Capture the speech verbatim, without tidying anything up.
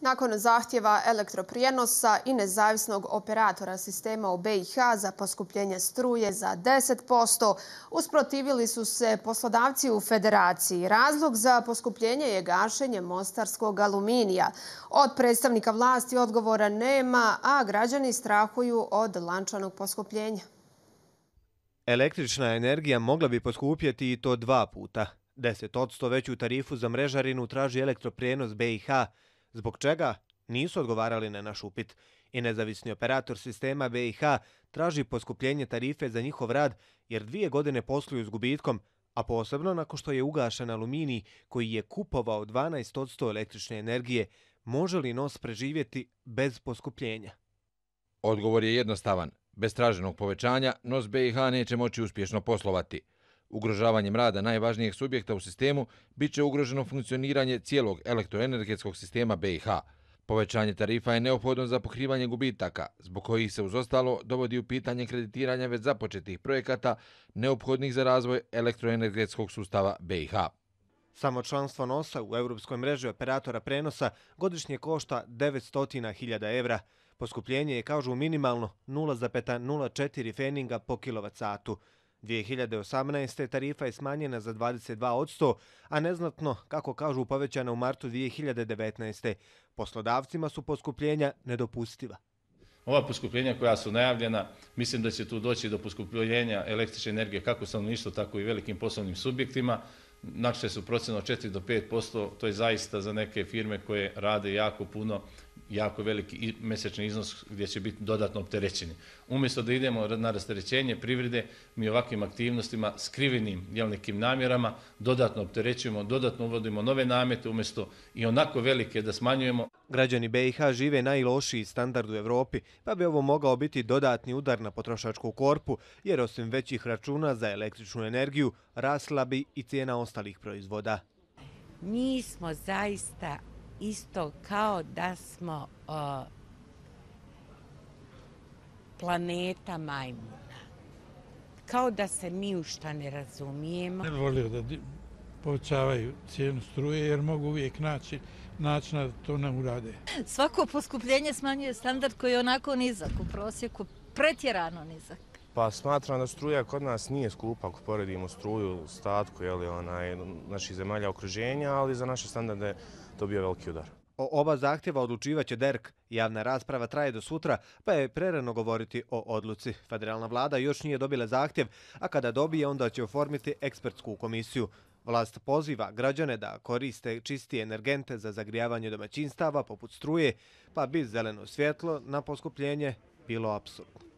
Nakon zahtjeva elektroprijenosa i nezavisnog operatora sistema u B i H za poskupljenje struje za deset posto, usprotivili su se poslodavci u Federaciji. Razlog za poskupljenje je gašenje mostarskog aluminija. Od predstavnika vlasti odgovora nema, a građani strahuju od lančanog poskupljenja. Električna energija mogla bi poskupjeti i to dva puta. deset posto veću tarifu za mrežarinu traži elektroprijenos B i H, zbog čega nisu odgovarali na naš upit. I nezavisni operator sistema B i H traži poskupljenje tarife za njihov rad jer dvije godine posluju s gubitkom, a posebno nakon što je ugašen aluminij koji je kupovao dvanaest posto električne energije. Može li N O S preživjeti bez poskupljenja? Odgovor je jednostavan. Bez traženog povećanja N O S B i H neće moći uspješno poslovati. Ugrožavanjem rada najvažnijeg subjekta u sistemu bit će ugroženo funkcioniranje cijelog elektroenergetskog sistema B i H. Povećanje tarifa je neophodno za pokrivanje gubitaka, zbog kojih se uz ostalo dovodi u pitanje kreditiranja već započetih projekata neophodnih za razvoj elektroenergetskog sustava B i H. Samo članstvo N O S-a u Europskoj mreži operatora prenosa godišnje košta devetsto hiljada evra. Poskupljenje je, kažu, minimalno nula zarez nula četiri feninga po kilovat satu. dvije hiljade osamnaeste. tarifa je smanjena za dvadeset dva posto, a neznatno, kako kažu, povećana u martu dvije hiljade devetnaeste. Poslodavcima su poskupljenja nedopustiva. Ova poskupljenja koja su najavljena, mislim da će tu doći do poskupljenja električne energije kako stanovništvu, tako i velikim poslovnim subjektima. Našle su procjene od četiri do pet posto, to je zaista za neke firme koje rade jako puno, jako veliki mesečni iznos gdje će biti dodatno opterećeni. Umjesto da idemo na rasterećenje privrede, mi ovakvim aktivnostima, skrivenim nekim namjerama, dodatno opterećujemo, dodatno uvodimo nove namete umjesto i onako velike da smanjujemo. Građani B i H žive najlošiji standard u Evropi, pa bi ovo mogao biti dodatni udar na potrošačku korpu, jer osim većih računa za električnu energiju, rasla bi i cijena ostalih proizvoda. Mi smo zaista isto kao da smo o, planeta majmuna. Kao da se mi u šta ne razumijemo. Ne bih volio da povećavaju cijenu struje jer mogu uvijek naći načina da to ne urade. Svako poskupljenje smanjuje standard koji je onako nizak u prosjeku, pretjerano nizak. Pa smatram da struja kod nas nije skupa ako poredimo struju, statku, jeli, onaj, naših zemalja okruženja, ali za naše standarde to bio veliki udar. O oba zahtjeva odlučivaće D E R K. Javna rasprava traje do sutra, pa je prerano govoriti o odluci. Federalna vlada još nije dobila zahtjev, a kada dobije onda će oformiti ekspertsku komisiju. Vlast poziva građane da koriste čistije energente za zagrijavanje domaćinstava poput struje, pa bi zeleno svjetlo na poskupljenje bilo apsurdno.